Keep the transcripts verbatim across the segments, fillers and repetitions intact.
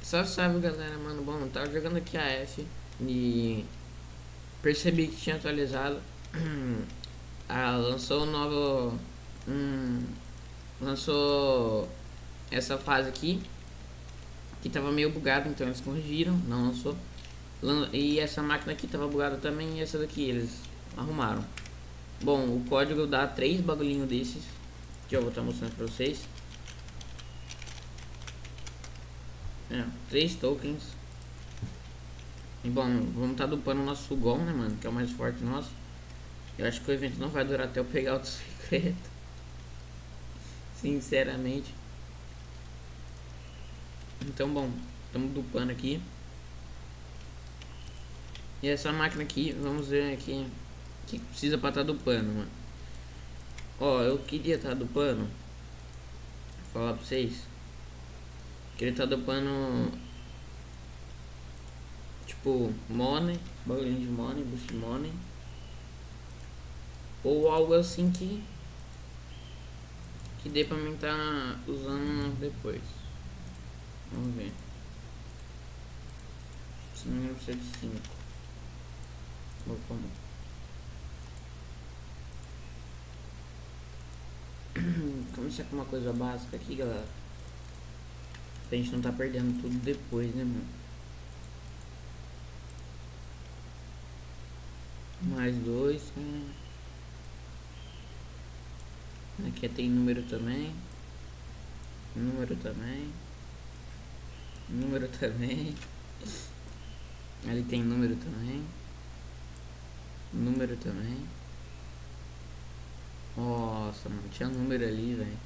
Salve, salve galera, mano. Bom, eu tava jogando aqui a F e percebi que tinha atualizado. Ah, lançou um novo. Hum, lançou essa fase aqui que tava meio bugado, então eles corrigiram, não lançou. Lan- E essa máquina aqui tava bugada também, e essa daqui eles arrumaram. Bom, o código dá três bagulhinhos desses que eu vou estar mostrando pra vocês. É, três tokens. E bom, vamos estar tá dupando o nosso Gon, né, mano? Que é o mais forte nosso. Eu acho que o evento não vai durar até eu pegar outro secreto. Sinceramente. Então, bom, estamos dupando aqui. E essa máquina aqui, vamos ver aqui o que precisa pra estar tá dupando, mano. Ó, eu queria estar tá dupando. Vou falar pra vocês. Queria estar tá dupando. Tipo, money, bagulhinho de money, boost money. Ou algo assim que que dê pra mim tá usando depois. Vamos ver. Se não me engano precisa de cinco. Vou como. Começar com uma coisa básica aqui, galera. Pra gente não tá perdendo tudo depois, né, mano? Mais dois. Né? Aqui tem número também. Número também. Número também. Ali tem número também. Número também. Nossa, mano, tinha número ali, velho.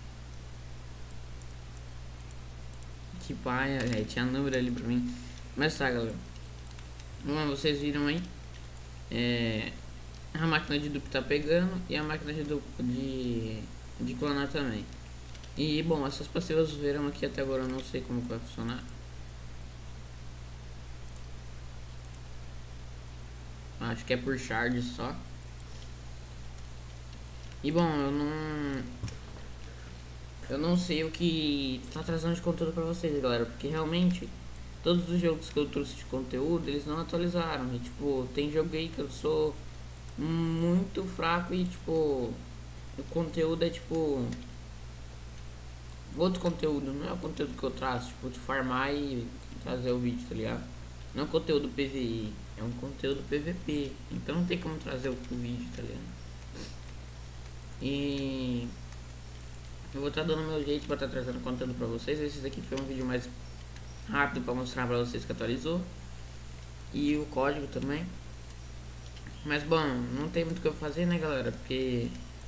Que paia, velho. Tinha número ali pra mim. Mas tá, galera. Bom, vocês viram aí. É, a máquina de duplo tá pegando. E a máquina de duplo de, de clonar também. E bom, essas passivas viram aqui até agora. Eu não sei como que vai funcionar. Acho que é por shard só. E bom, eu não Eu não sei o que tá trazendo de conteúdo pra vocês, galera. Porque realmente todos os jogos que eu trouxe de conteúdo, eles não atualizaram. E tipo, tem jogo aí que eu sou muito fraco e tipo, o conteúdo é tipo outro conteúdo, não é o conteúdo que eu traço, tipo, de farmar e trazer o vídeo, tá ligado? Não é um conteúdo P V I, é um conteúdo P V P. Então não tem como trazer o, o vídeo, tá ligado? E eu vou estar dando meu jeito para estar trazendo conteúdo para vocês. Esse daqui foi um vídeo mais rápido para mostrar para vocês que atualizou. E o código também. Mas bom, não tem muito o que eu fazer, né, galera? Porque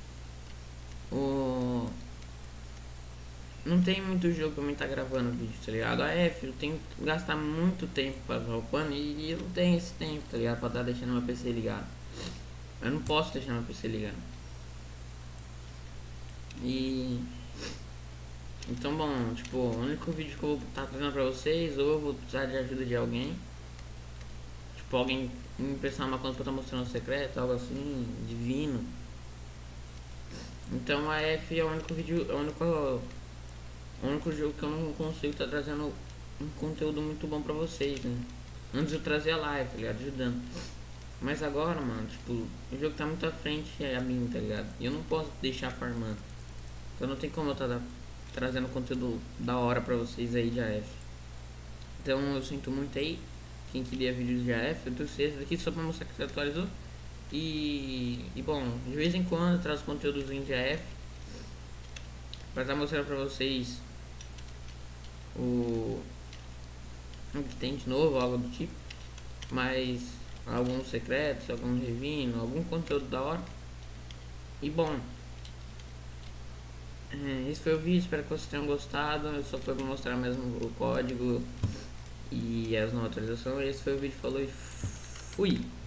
o não tem muito jogo pra mim estar tá gravando vídeo, tá ligado? A F, eu tenho que gastar muito tempo pra upando e eu não tenho esse tempo, tá ligado? Pra estar tá deixando meu P C ligado. Eu não posso deixar meu P C ligado. E então, bom, tipo, o único vídeo que eu vou estar tá trazendo pra vocês, ou eu vou precisar de ajuda de alguém, tipo, alguém me emprestar uma conta pra estar tá mostrando um secreto, algo assim, divino. Então a F é o único vídeo, é o único, o único jogo que eu não consigo estar tá trazendo um conteúdo muito bom pra vocês, né? Antes eu trazia live, tá ligado? Ajudando. Mas agora, mano, tipo, o jogo tá muito à frente a mim, tá ligado? E eu não posso deixar farmando. Então não tem como eu estar tá trazendo conteúdo da hora pra vocês aí de A F. Então eu sinto muito aí. Quem queria vídeos de A F, eu trouxe esse daqui só pra mostrar que você atualizou. E, e bom, de vez em quando eu trago conteúdos de A F pra estar mostrando pra vocês o, o que tem de novo, algo do tipo. Mas alguns secretos, algum revino, algum conteúdo da hora. E bom, é, esse foi o vídeo, espero que vocês tenham gostado. Eu só foi pra mostrar mesmo o código e as novas atualizações. Esse foi o vídeo, falou e fui!